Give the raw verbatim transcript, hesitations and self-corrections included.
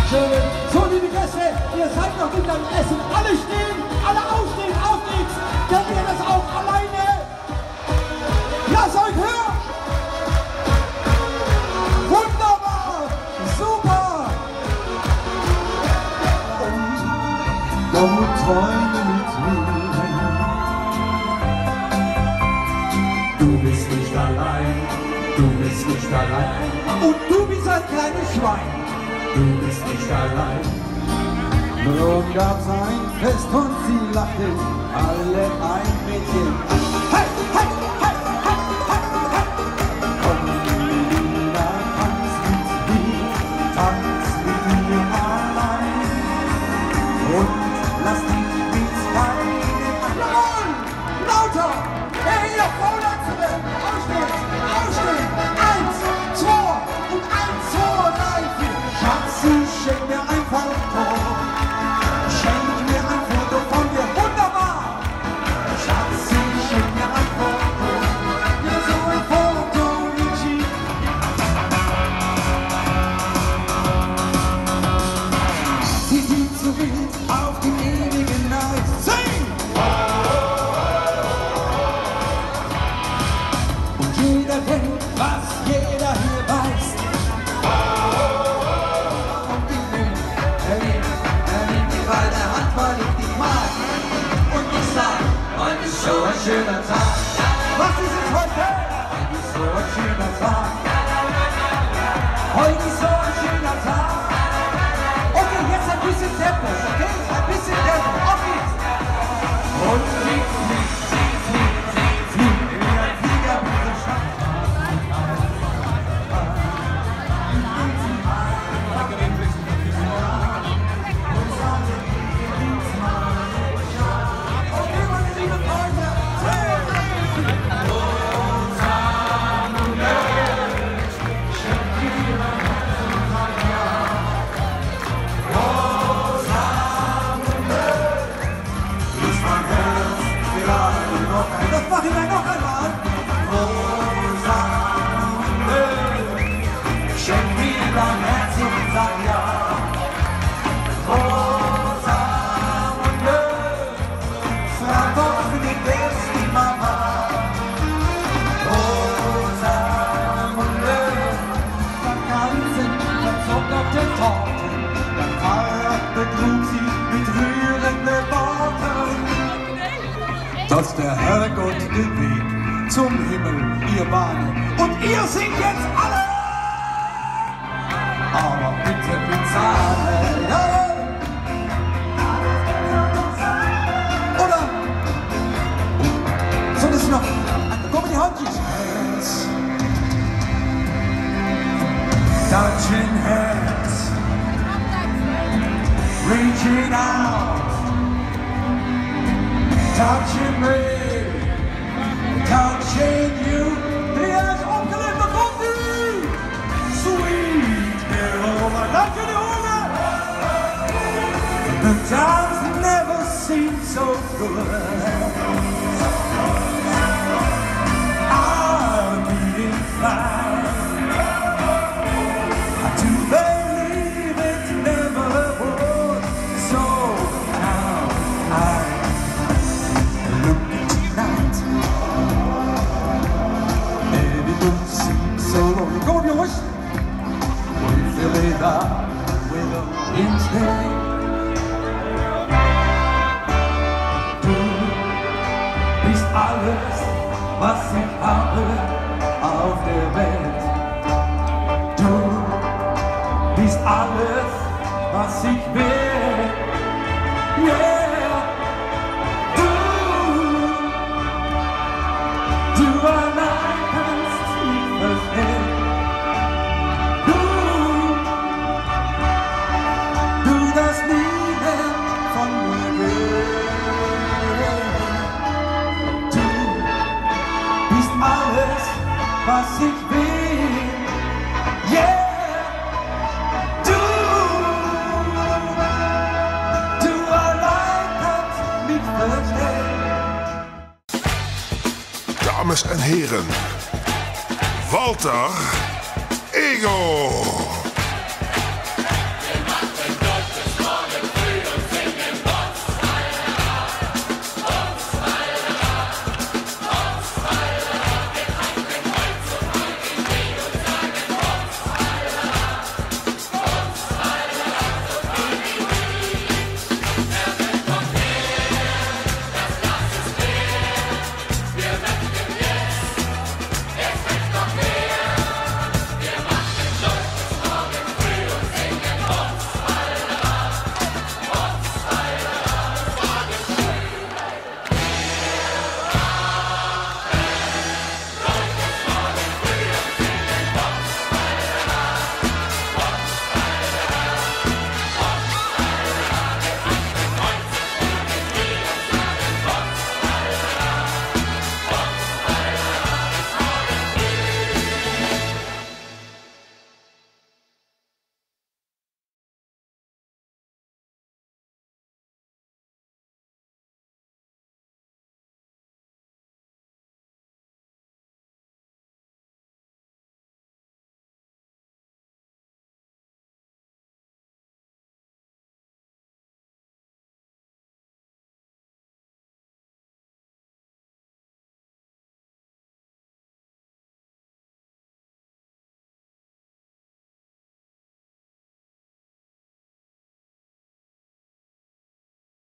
Schön. So, liebe Gäste, ihr seid noch nicht am Essen. Alle stehen, alle aufstehen, auf geht's. Kennt ihr das auch alleine? Lasst euch hören. Wunderbar, super. Und komm und träume mit mir. Du bist nicht allein, du bist nicht allein. Und du bist ein kleines Schwein. Du bist nicht allein. Nun gab's ein Fest und sie lachten alle ein Mädchen an. Hey, hey, hey, hey, hey, hey. Komm, Melina, tanz mit mir, tanz mit mir allein. Und lass dich mit deinen anderen lauter. Hey, ihr Vorletzte, aufstehen, aufstehen. Eins, zwei und eins, zwei, drei, vier. Schatzi, schenk mir ein Foto. Schenk mir ein Foto von dir, wunderbar. Schatzi, schenk mir ein Foto. Ja, so ein Foto, Michi. Sie sieht so wild auf die ewige Nacht. Sing! Und jeder denkt, was jeder hier weiß. So ein schöner Tag. Was ist es heute? Heute ist so ein schöner Tag. Heute ist so ein schöner Tag. Okay, jetzt ein bisschen Tempo, okay? Ein bisschen Tempo, auf geht's. Und flieg, flieg, flieg, flieg, flieg, flieg, wie ein Flieger mit der Stadt. Okay, meine lieben Freunde. Das machen wir noch einmal. Schenk mir dein Herz und sag ja. Rosamunde, frag doch für die besten Mama. Rosamunde, Vakanzen, verzockt auf den Torten. Der Pfarrer begrub sie mit rührenden Worten. Dass der Herrgott den Weg zum Himmel ihr bahne. Und ihr singt jetzt alle! Aber bitte bezahle, ja. Oder? So, das ist noch. Komm in die Handjes. Touching hands, reaching out, touching me, touching you. Die is opgelicht, daar komt u! Sweet Caroline, laat jullie horen! The times never seem so good. I'm being fine. I do believe it never would. So now I look tonight. And it don't seem so lonely. Kom op jongens! We fill it up with a instead. Du bist alles, was ich habe auf der Welt. Du bist alles, was ich will. Yeah. Du, du allein kannst mich verstehen. Du, du das nie mehr von mir will. Du bist alles, was ich will. Yeah. Dames en heren, Walter Egel.